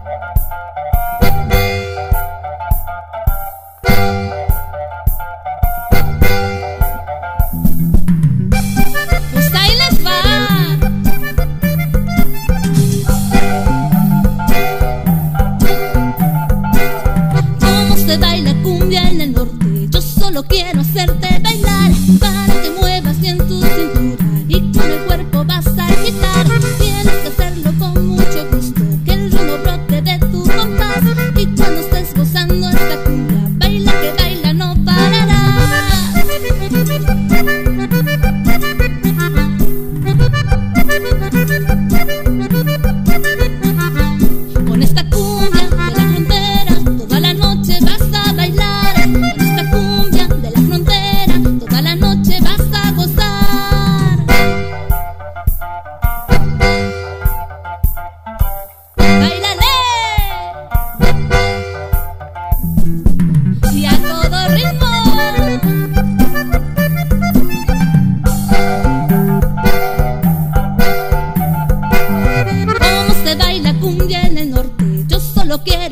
Pues ahí les va. ¿Cómo se baila cumbia en el norte? Yo solo quiero hacerte bailar, para que muevas bien tu cintura y con el cuerpo vas a agitar. Tienes que hacerlo con mucho gusto, que el ritmo brote de tu compás. Y cuando estés gozando esta cumbia, baila que baila, no pararás. Con esta cumbia de la frontera toda la noche vas a bailar. Con esta cumbia de la frontera toda la noche vas a gozar. ¡Báilale! Y a todo ritmo. ¿Cómo se baila cumbia en el norte? Yo solo quiero